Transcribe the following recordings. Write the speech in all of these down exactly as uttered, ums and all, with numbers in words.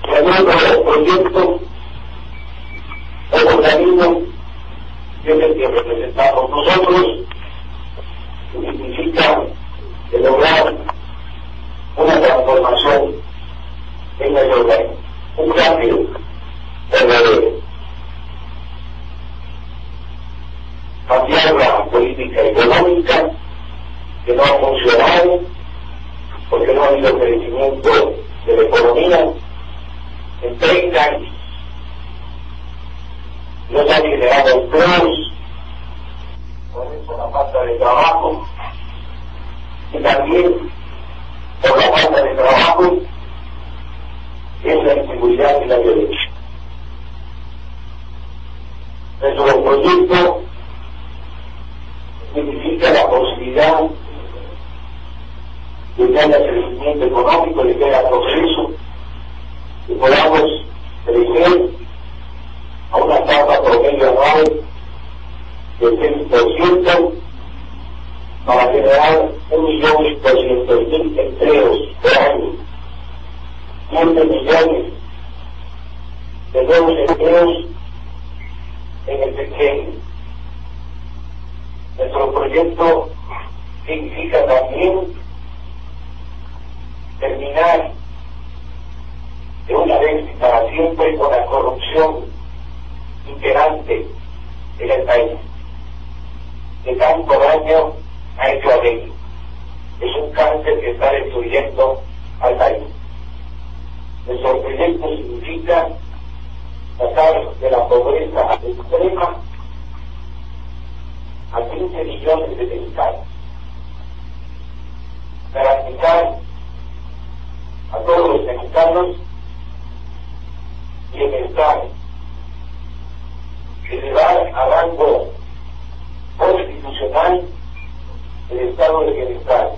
que hay otro proyecto, otro camino, que es el que representamos nosotros, que significa de lograr una transformación en nuestro país, un cambio verdadero. Cambiar la política económica que no ha funcionado porque no ha habido crecimiento de la economía en treinta años. No se han generado empleos, por eso la falta de trabajo, y también por la falta de trabajo es la inseguridad y la violencia. Nuestro proyecto significa la posibilidad de que haya crecimiento económico, de que haya progreso, que podamos crecer a una tasa promedio anual de seis por ciento para generar un millón doscientos mil empleos por año, siete millones de nuevos empleos en el pequeño. Nuestro proyecto significa también terminar de una vez y para siempre con la corrupción imperante en el país, que tanto daño ha hecho a México. Es un cáncer que está destruyendo al país. Nuestro proyecto significa sacar de la pobreza extrema a quince millones de mexicanos, garantizar a todos los mexicanos bienestar, elevar a rango constitucional el estado de bienestar,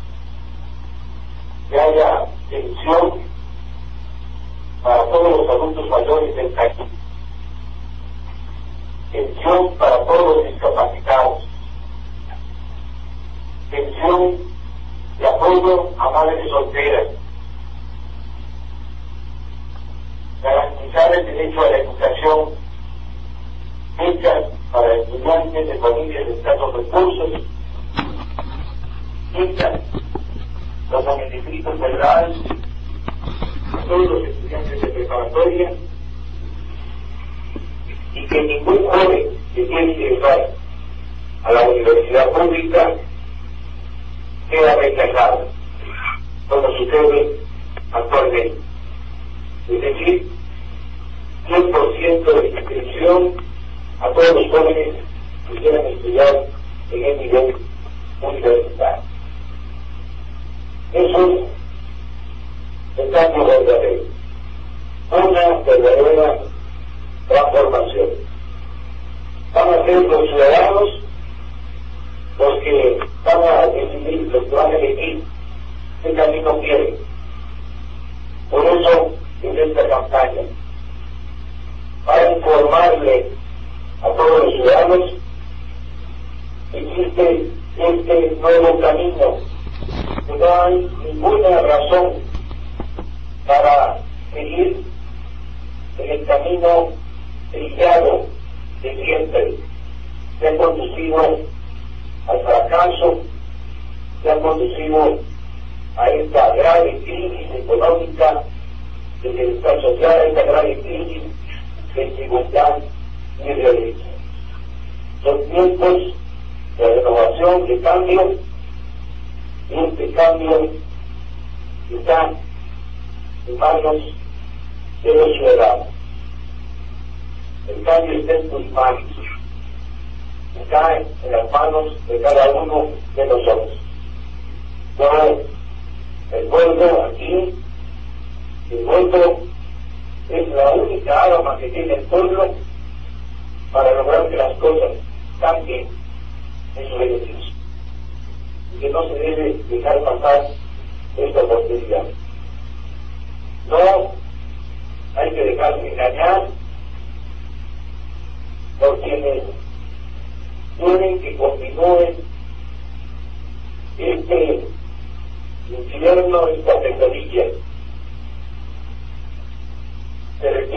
que haya pensión para todos los adultos mayores del país, pensión para todos los discapacitados, pensión de apoyo a madres solteras, garantizar el derecho a la educación, becas para estudiantes de familias de escasos recursos, becas los en distritos federales, a todos los estudiantes de preparatoria, y que ningún joven que quiere ingresar a la universidad pública sea rechazado, como sucede actualmente. Es decir, cien por ciento de inscripción a todos los jóvenes que quieran estudiar en el nivel universitario. Eso es el cambio verdadero, una verdadera transformación. Van a ser los ciudadanos los que van a decidir, los que van a elegir qué camino quieren. Por eso, en esta campaña, para informarle a todos los ciudadanos, existe este nuevo camino, que no hay ninguna razón para seguir en el camino trillado de siempre, que ha conducido al fracaso, que ha conducido a esta grave crisis económica, de bienestar social, a esta grave crisis de desigualdad y de violencia. Son tiempos de renovación, de cambio, y este cambio está en manos de los ciudadanos. El cambio está en tus manos, está en las manos de cada uno de nosotros. Yo recuerdo aquí, el voto es la única arma que tiene el pueblo para lograr que las cosas cambien en su beneficio, y que no se debe dejar pasar esta oportunidad. No hay que dejarse engañar por quienes quieren que continúe este infierno, esta pesadilla.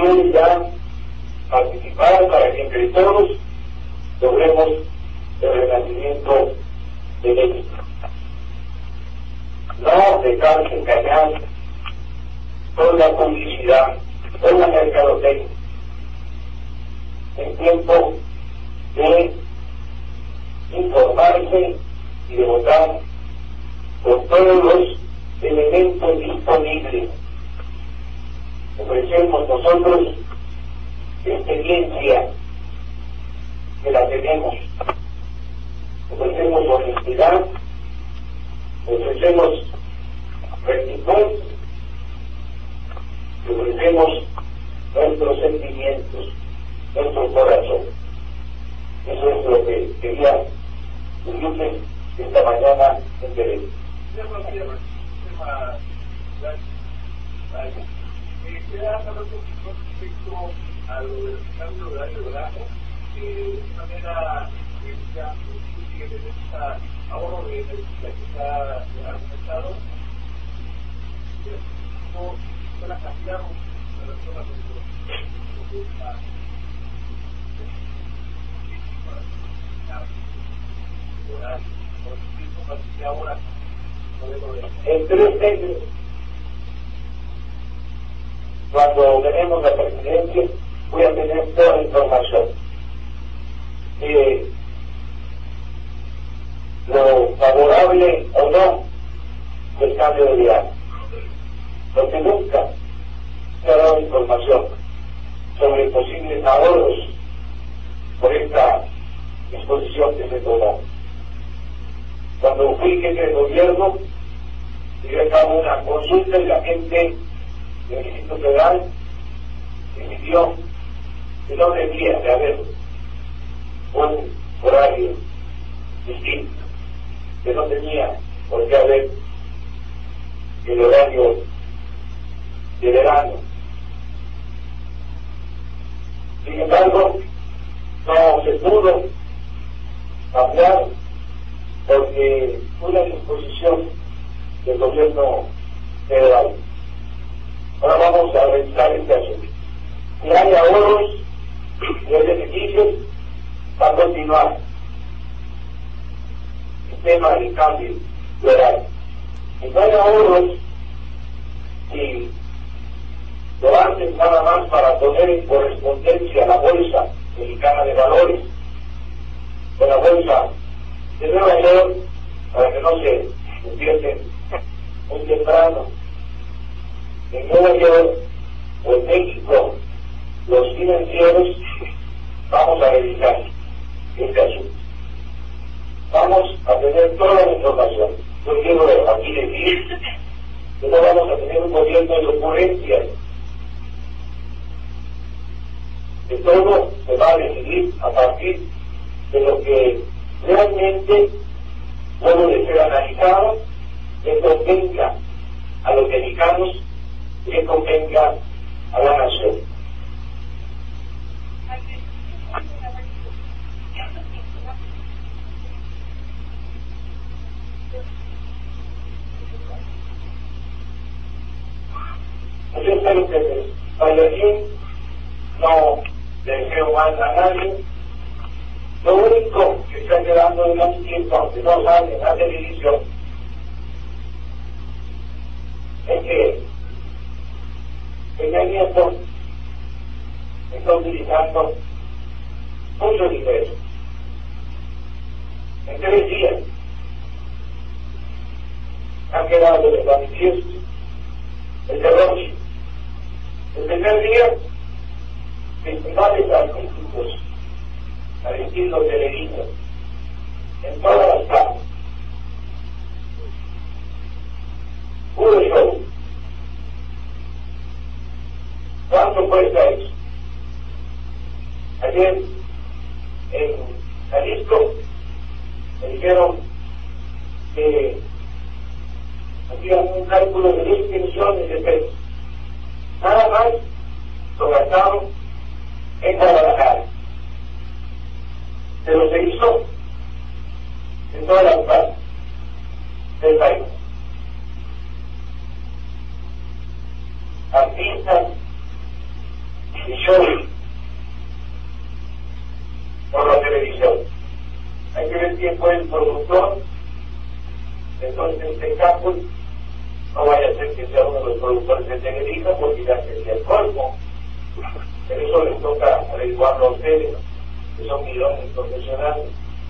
quiere ya participar para que entre todos logremos el renacimiento de México. No dejarse engañar por la publicidad, por la mercadotecnia. Es tiempo de informarse y de votar con todos los elementos disponibles. Ofrecemos nosotros experiencia, que la tenemos. Ofrecemos honestidad, ofrecemos rectitud, ofrecemos nuestros sentimientos, nuestro corazón. Eso es lo que quería decirles esta mañana en Perú. Queda hablando respecto a lo del cambio de horario de verano, que de una manera que ya tiene esta ahorro de energía que está argumentado, no se la cambiamos de la zona en tres meses, cuando tenemos la presidencia, voy a tener toda la información de lo favorable o no del cambio de viaje, porque nunca se ha dado información sobre posibles ahorros por esta disposición que se tomó. Cuando fui jefe de gobierno, llevé a cabo una consulta y la gente del Distrito Federal decidió que no debía de haber un horario distinto, que no tenía por qué haber el horario de verano. Sin embargo, no se pudo cambiar porque fue una disposición del gobierno federal. Ahora vamos a revisar este asunto. Si hay ahorros y hay beneficios, va a continuar el tema del cambio de horario. Si no hay ahorros, si lo hacen nada más para poner en correspondencia a la Bolsa Mexicana de Valores con la Bolsa de Nueva York, para que no se empiecen muy temprano. En Nueva York o en México, los financieros, vamos a revisar este asunto. Vamos a tener toda la información. Yo quiero aquí decir que no vamos a tener un gobierno de ocurrencias. Que todo se va a decidir a partir de lo que realmente puede ser analizado, que convenga a los mexicanos, que convenga a la nación. Yo espero que vaya bien, no deseo mal a nadie. Lo único que está quedando en el tiempo, aunque no sale en la televisión, es que Peña Nieto está utilizando mucho dinero en tres días. Ha quedado de manifiesto el derroche. El primer día, festivales artísticos al estilo televisivo en todas las partes. Puro show. ¿Cuánto cuesta eso? Ayer en Jalisco me dijeron que hacían un cálculo de diez millones de pesos. Nada más lo gastaron en Guadalajara. Pero se hizo en todas las partes del país. Artistas, y show por la televisión. Hay que ver quién fue el productor. Entonces, en este caso, no vaya a ser que sea uno de los productores de Televisa, porque ya sería el colmo. Pero eso les toca averiguarlo a ustedes, que son millones profesionales.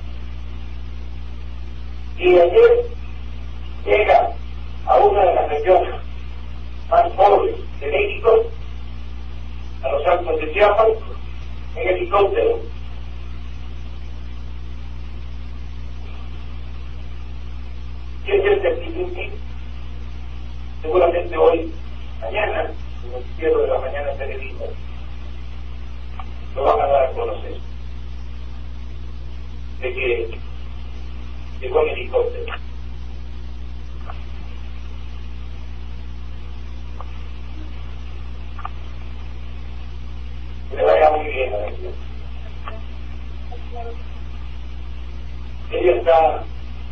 Y ayer llega a una de las regiones más pobres de México, a los Altos de Chiapas, en helicóptero. ¿Qué es el certificado? Seguramente hoy, mañana, en el noticiero de la mañana Televisa, lo van a dar a conocer, de que llegó en helicóptero. Que le vaya muy bien a ella. Ella está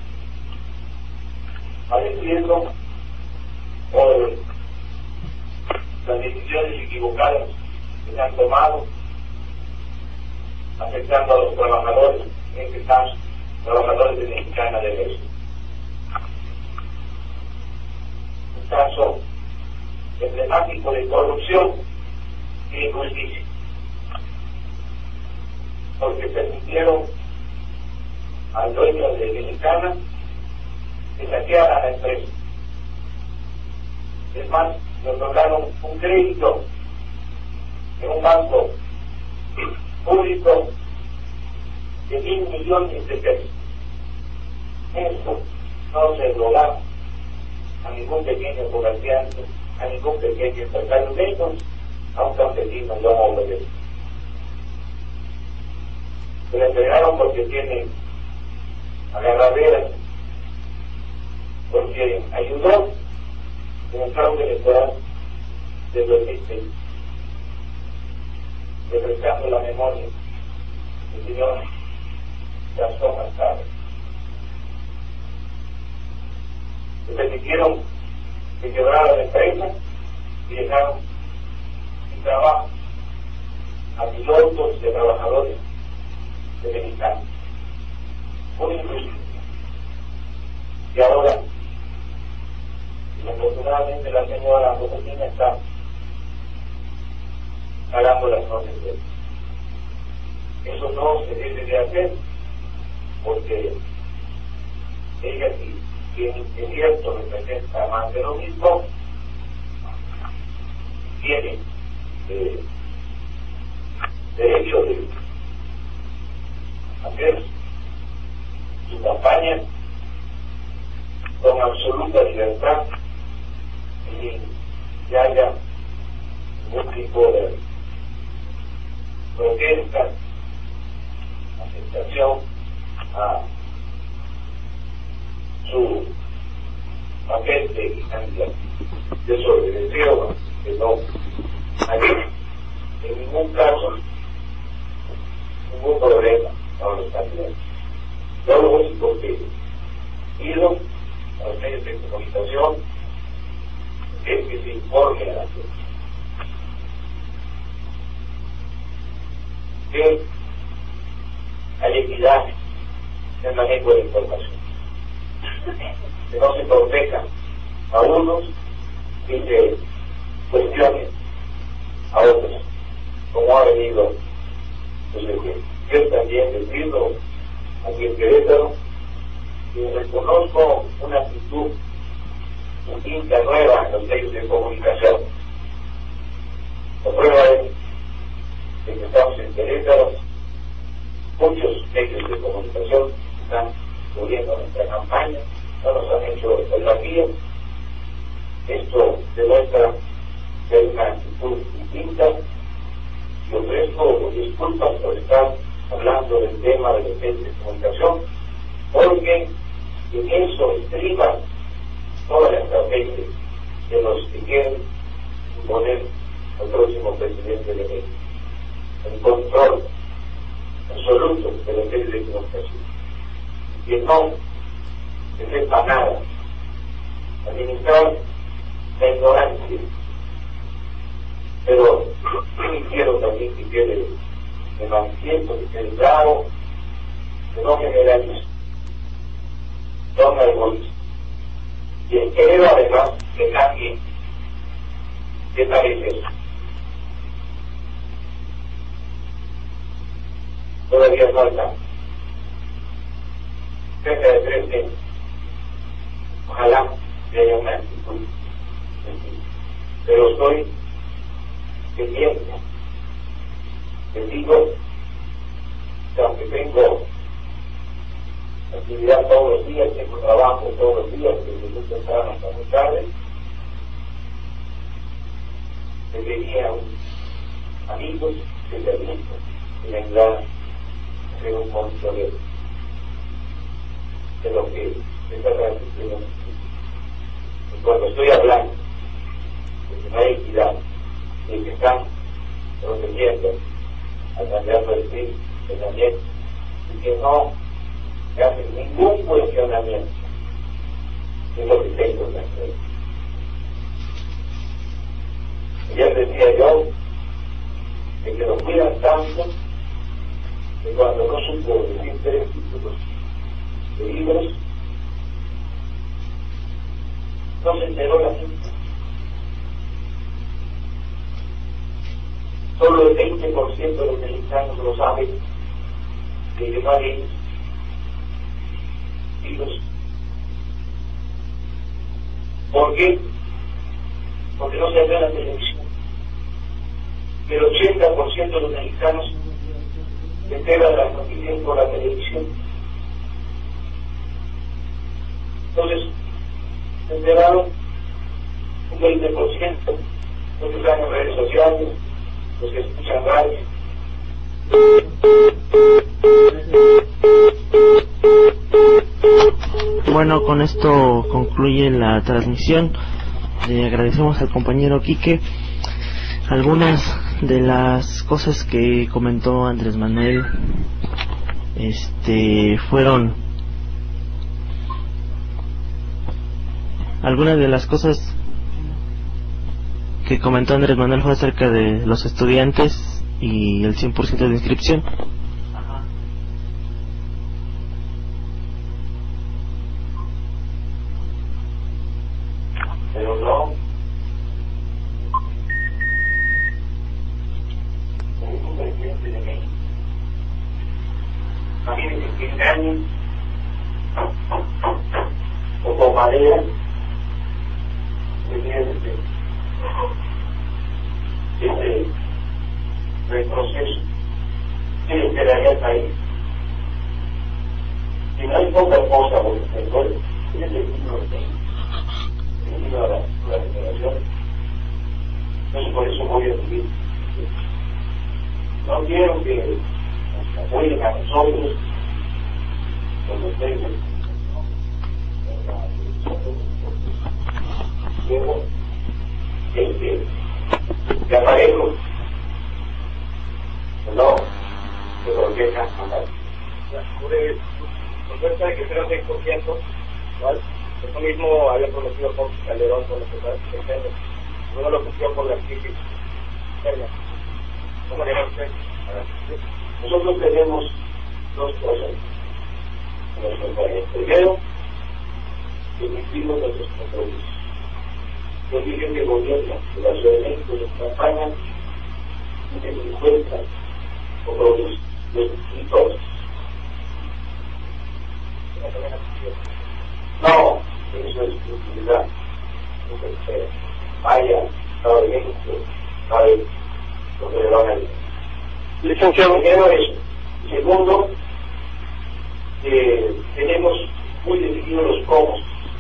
padeciendo por las decisiones equivocadas que se han tomado, afectando a los trabajadores, en este caso, trabajadores de Mexicana del Este. Un caso emblemático de corrupción y injusticia, porque permitieron al dueño de Mexicana que saqueara a la empresa. Es más, le otorgaron un crédito en un banco público de mil millones de pesos. Eso no se lo da a ningún pequeño comerciante, a ningún pequeño empresario, menos a un campesino de un hombre. Se le entregaron porque tiene agarraderas, porque ayudó en el fraude electoral de dos mil seis, refrescando la memoria del señor Gastón Mascaro. Le permitieron que quebrara la empresa y dejaron sin trabajo a pilotos de trabajadores de Mexicana. Muy injusto. Y ahora, desafortunadamente, la señora Josefina está pagando las consecuencias. Eso no se debe de hacer, porque ella, si, si es cierto, representa más de lo mismo, tiene eh, derecho de hacer su campaña con absoluta libertad y que haya ningún tipo de protesta, aceptación a su papel de candidato. Yo solo le deseo que no haya en ningún caso ningún problema con los candidatos. Yo lo único que pido a los medios de comunicación es que se informe a la gente, que hay equidad en el manejo de la información, que no se proteja a unos y se cuestione a otros, como ha venido sucediendo. Yo también les pido aquí en Querétaro y reconozco una actitud distinta, nueva en los medios de comunicación. La prueba es de que estamos en Querétaro, muchos medios de comunicación están cubriendo nuestra campaña, no nos han hecho el vacío. Esto demuestra ser una actitud distinta y ofrezco disculpas por estar hablando del tema de los medios de comunicación, porque en eso estriba toda la estrategia de los que quieren imponer al próximo presidente de México, el control absoluto de los medios de comunicación, que no se sepa nada, administrar la ignorancia, pero quiero me mansiento, que quede claro, que no generalizo, no me egoízo. Y espero además que cambie esta belleza. Todavía falta cerca de tres meses. Ojalá que haya una actitud, pero estoy pendiente. Les digo que aunque tengo actividad todos los días, tengo trabajo todos los días, desde muy temprano hasta muy tarde, que tenía amigos que permiten que vengan a hacer un monitoreo de lo que se está transmitiendo. Y cuando estoy hablando de que no hay equidad, de que están protegiendo al candidato del P R I, también, y que no se hace ningún cuestionamiento de lo que tengo que hacer. Ayer decía yo de que lo cuidan tanto que cuando no supo decir tres títulos de libros, no se enteró la gente. Solo el veinte por ciento de los mexicanos lo saben, que yo no hay libros. ¿Por qué? Porque no se ve en la televisión. El ochenta por ciento de los mexicanos se enteran de las noticias por la televisión. Entonces, se enteraron un veinte por ciento, los que están en redes sociales, los que escuchan radio. Bueno, con esto concluye la transmisión. Le agradecemos al compañero Quique. Algunas de las cosas que comentó Andrés Manuel este fueron algunas de las cosas que comentó Andrés Manuel fue acerca de los estudiantes y el cien por ciento de inscripción. Ajá. Pero no, es un presidente de México. Imagínense que engañen o con madera presidente este retroceso que le esperaría al país. Si no hay poca cosa por el sector, es el libro de el libro de la, la generación. Entonces por eso voy a decir, no quiero que nos apoyen a nosotros cuando ustedes luego este que aparezco no se proteja a nadie. Por cuenta de que será seis por ciento, ¿vale? Eso mismo había prometido Fox Calderón con los secretarios, no lo cumplió por la crisis externa. ¿Cómo le va usted? Nosotros tenemos dos cosas en nuestro país. Primero, que cumplimos nuestros compromisos. Los dirigentes de gobierno de la Ciudad de México nos acompañan y se encuentran compromisos de todos. No, eso es utilidad. Vaya, Estado de México, sabe lo que le van a decir. Licenciado, primero eso. Segundo, eh, tenemos muy definidos los cómo.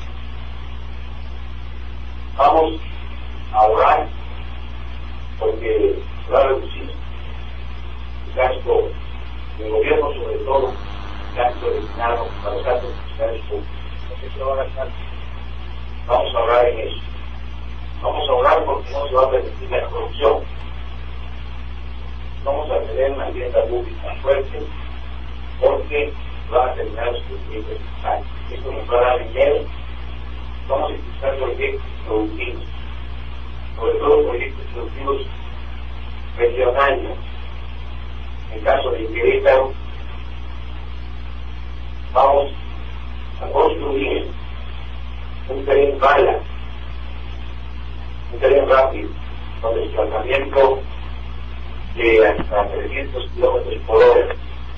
Vamos a ahorrar, porque va a reducir el gasto del gobierno, sobre todo el gasto destinado a los gastos fiscales públicos. No se va a gastar. Vamos a ahorrar en eso. Vamos a ahorrar porque no se va a permitir la corrupción. Vamos a tener una hacienda pública fuerte porque van a terminar los proyectos fiscales. Esto nos va a dar dinero. Vamos a impulsar proyectos productivos, sobre todo proyectos productivos regionales. En caso caso de Querétaro, vamos a construir un tren bala, un tren rápido, con desplazamiento de hasta trescientos kilómetros por hora.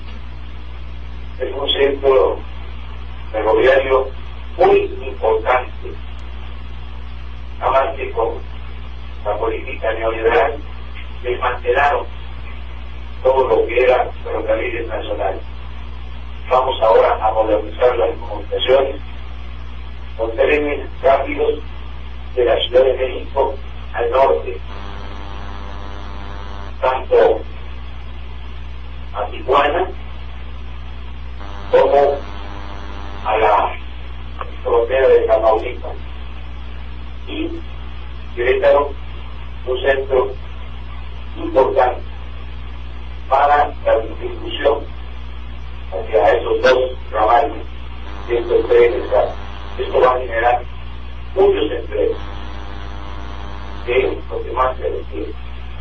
Es un centro ferroviario muy importante, además que con la política neoliberal desmantelaron todo lo que era ferrocarriles nacionales. Vamos ahora a modernizar las comunicaciones con trenes rápidos de la Ciudad de México al norte, tanto a Tijuana como a la frontera de Tamaulipas, y Querétaro, un centro importante para la distribución hacia esos dos ramales de estos trenes. Esto va a generar muchos empleos, que es lo que más se requiere.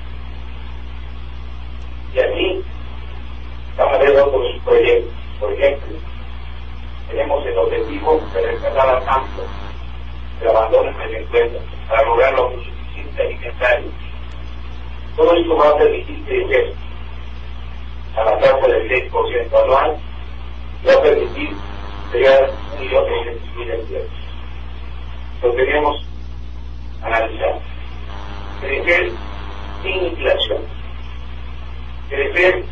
Y así vamos a ver otros proyectos. Por ejemplo, tenemos el objetivo de rescatar al campo del abandono que se encuentra para lograr la autosuficiencia alimentaria. Todo esto va a permitir crecer a la tasa del seis por ciento anual y va a permitir crear un millón de seiscientos mil empleos. Lo queremos analizar. Crecer sin inflación, crecer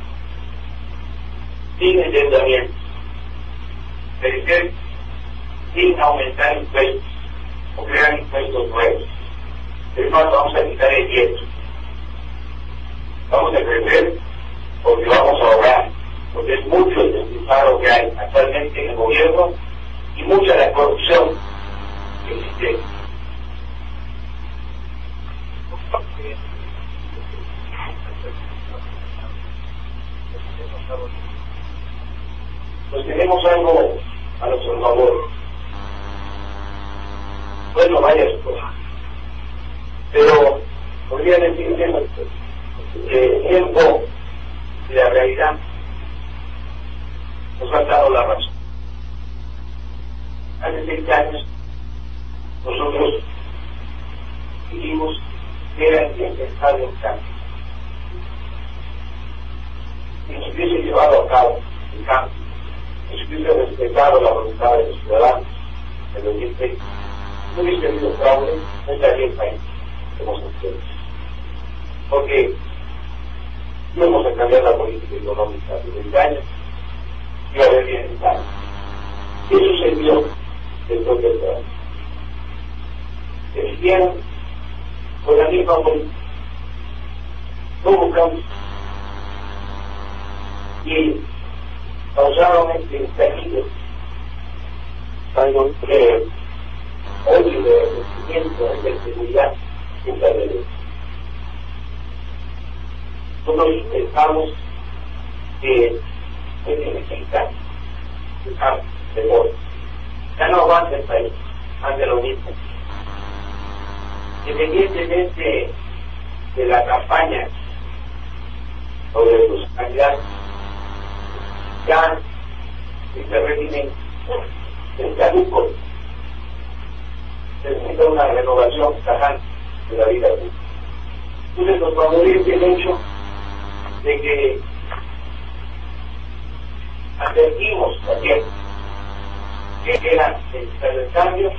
sin endeudamiento, crecer sin aumentar impuestos o crear impuestos nuevos. Es más, vamos a quitar el IEPS. Vamos a crecer porque vamos a ahorrar, porque es mucho el despilfarro que hay actualmente en el gobierno y mucha la corrupción que existe. Pues tenemos algo a nuestro favor. Bueno, varias cosas. Pero podría decirle que el tiempo y la realidad nos han dado la razón. Hace seis años nosotros dijimos que era indispensable un cambio. Si nos hubiese llevado a cabo el cambio, si se hubiese respetado la voluntad de los ciudadanos, de los distritos, no hubiese habido fraude, no estaría el país como ustedes. Porque íbamos a cambiar la política económica de veinte años, iba a haber bienestar. ¿Qué sucedió después del trabajo? Se siguieron con la misma política. No hubo cambio. Y causaron este estallido, algo que hoy de crecimiento, de seguridad, en la realidad. Nosotros pensamos que se necesita dejar de voz. Ya no aguanta el país, hace lo mismo. Independientemente de la campaña o de los candidatos, ya este régimen es caduco. Se necesita una renovación tajante de la vida pública. Entonces nos favorece el hecho de que advertimos también que era necesario el cambio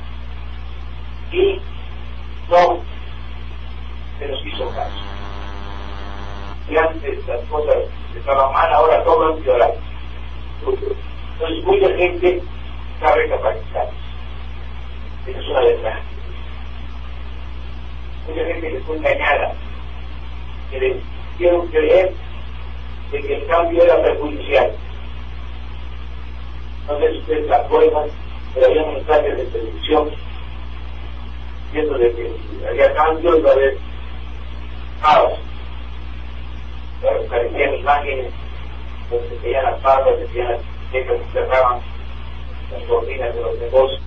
y no se nos hizo caso. Y antes las cosas estaban mal, ahora todo han empeorado. Entonces mucha gente está recapacitada. Esa es una verdad. Mucha gente que fue engañada, que les hicieron creer de que el cambio era perjudicial. No sé si ustedes se acuerdan, pero había mensajes de televisión diciendo de que si había cambio iba a haber caos. Parecían imágenes donde se veían las barras, se veían las checas que cerraban las cortinas de los negocios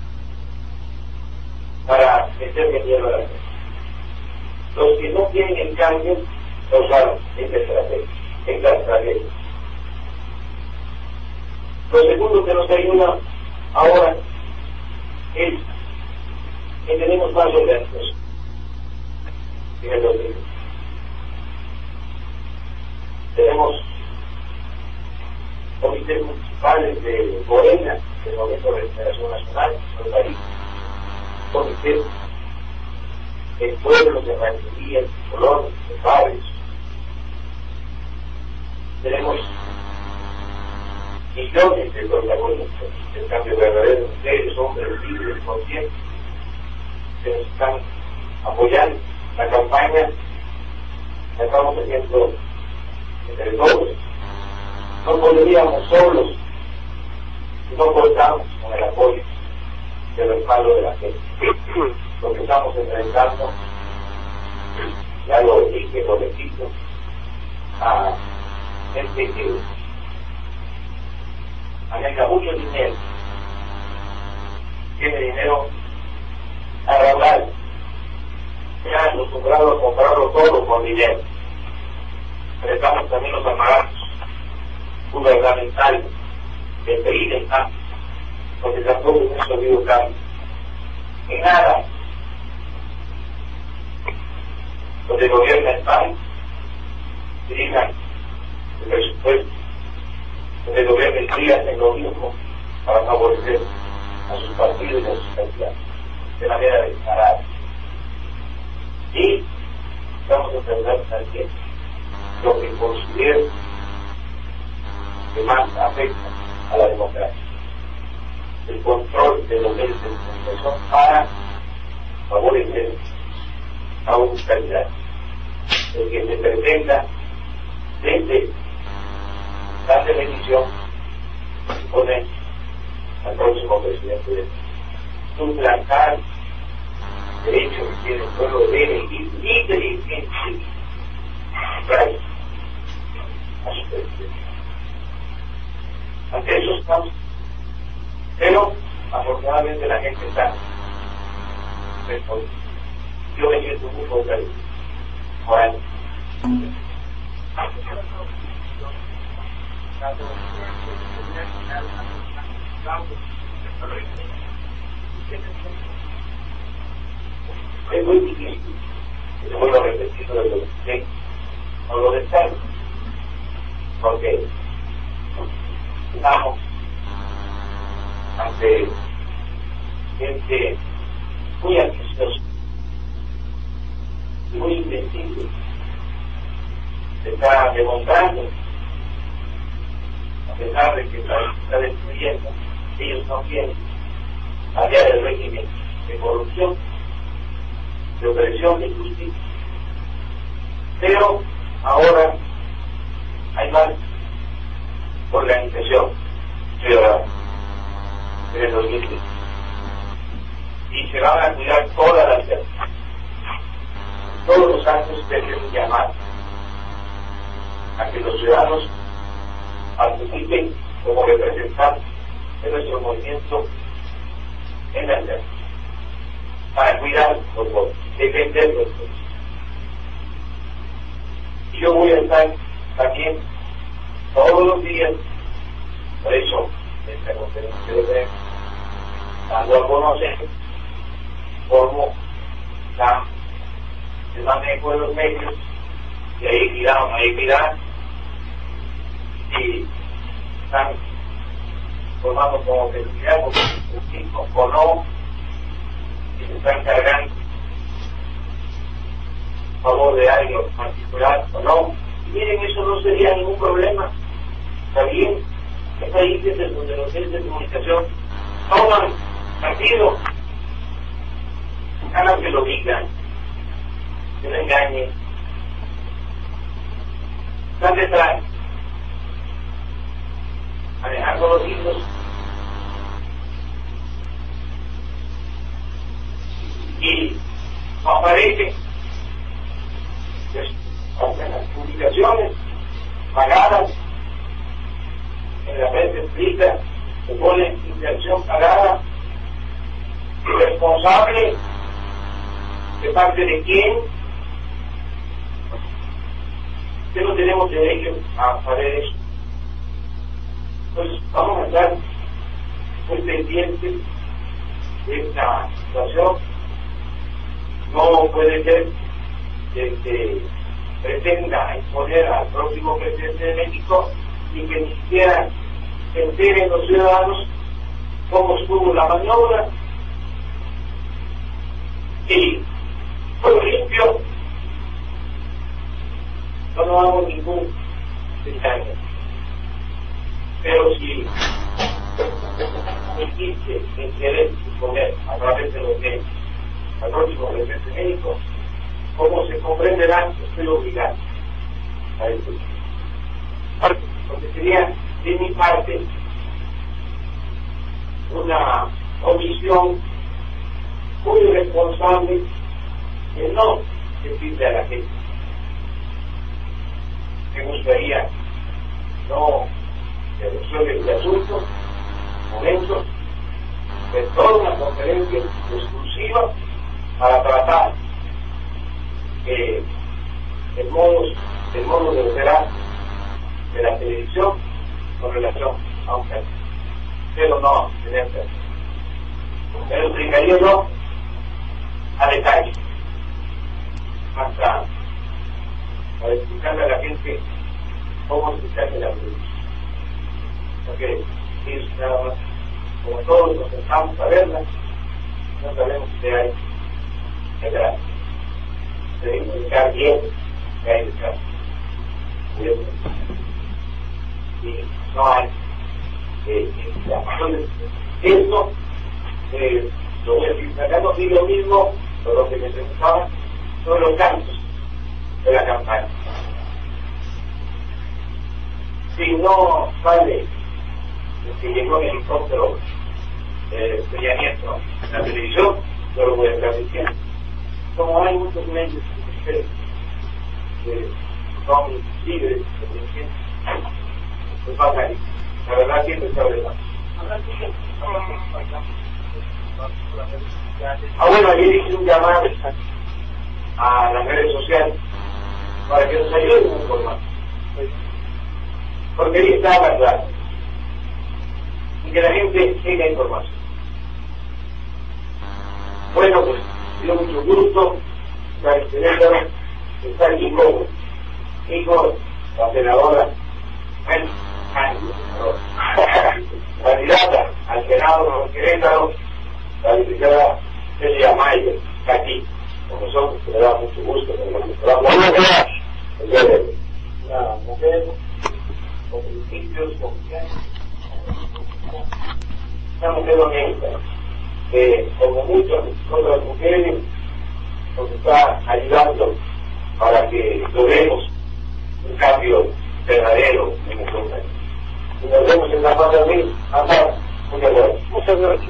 para meterle miedo a la gente. Los que no quieren el cambio lo usaron esta estrategia. estas tragedias. Lo segundo que nos ayuda ahora es que tenemos más organización. Tenemos comités municipales de Morena, del Movimiento de Regeneración Nacional, del país, comités de pueblos, de rancherías, de colores, de barrios. Tenemos millones de protagonistas del cambio verdadero, mujeres, hombres, libres, conscientes, que nos están apoyando. La campaña la estamos haciendo entre todos. No podríamos solos si no contamos con el apoyo y el respaldo de la gente. Lo que estamos enfrentando, ya lo dije, lo repito, a gente que maneja mucho dinero, tiene dinero a raudar, se han acostumbrado a comprarlo todo con dinero. Pero estamos también los aparatos gubernamentales de pedir el cambio, porque tampoco hemos habido cambio en nada. Donde gobierna España, dirijan el presupuesto, donde gobierna el P R I hacen lo mismo para favorecer a sus partidos y a sus candidatos de manera descarada. Y vamos a enfrentar también lo que considero que más afecta a la democracia, el control de los medios de comunicación para favorecer a un candidato, el que se pretenda desde la televisión poner al próximo presidente de suplantar derechos que tiene el pueblo de elegir libremente a su presidente. Ante eso estamos, pero afortunadamente la gente está respondiendo. Yo me siento muy fortalecido. Bueno. Es muy difícil, y vuelvo a repetir lo de los que no lo desean, porque estamos ante gente muy ambiciosa y muy invencible. Se está demostrando, a pesar de que se está destruyendo, ellos no quieren cambiar el régimen de corrupción, de opresión, de injusticia. Pero ahora hay más organización ciudadana en el dos mil diez y se van a cuidar todas las personas. Todos los actos deben llamar a que los ciudadanos participen como representantes de nuestro movimiento en la tierra, para cuidar los votos, defender los votos. Y yo voy a estar también todos los días, por eso, en esta conferencia de prensa, dando a conocer cómo está el manejo de los medios, y hay equidad o no hay equidad, y están formando como felicidad, porque o no, y se están cargando a favor de algo particular o no. Y miren, eso no sería ningún problema. Está bien, hay países donde los medios de comunicación toman partido, hagan que lo digan, que no engañen, están detrás, manejando los hilos, y no aparecen, aunque las publicaciones pagadas en la prensa escrita se pone inversión pagada, responsable de parte de quién, que no tenemos derecho a saber eso. Pues vamos a estar muy pendientes de esta situación. No puede ser que se pretenda exponer al próximo presidente de México y que ni siquiera se enteren los ciudadanos cómo estuvo la maniobra. Y por limpio, no nos damos ningún detalle. Pero si existe interés de poner a través de los medios al próximo presidente de México, como se comprenderá, estoy obligado a eso. Porque sería de mi parte una omisión muy irresponsable de no decirle a la gente. Me gustaría no se resuelve este asunto, momento, de toda una conferencia exclusiva para tratar eh, el modo, el modo de operar de la televisión con relación a un caso. Pero no tener caso. Pero explicaría yo a detalle, hasta para explicarle a la gente cómo se hace la televisión. Porque es nada más, como todos nos sentamos a verla, no sabemos qué hay detrás. Debemos explicar bien qué hay detrás. Y no hay eh, eh, esto eh, lo voy a decir acá, no digo lo mismo por lo que me preguntaba sobre los cantos de la campaña. Si no sale que llegó el helicóptero eh, Peña Nieto en la televisión, yo lo voy a estar diciendo. Como hay muchos medios que son libres, pues pasa ahí. La verdad siempre está verdad. Ah, bueno, ayer hice un llamado a las redes sociales para que nos ayuden a informar. Porque ahí está la verdad. Y que la gente tenga información. Bueno, pues, me dio mucho gusto estar estar aquí con hijo, la senadora, bueno, candidata al Senado de Querétaro, la licenciada Celia Mayer, está aquí con nosotros, que me da mucho gusto. Una mujer con principios, con una mujer honesta, que como muchas otras mujeres nos está ayudando para que logremos un cambio verdadero en nuestro país. Y nos vemos en la paz de abril. Hasta. Muchas gracias. Muchas gracias.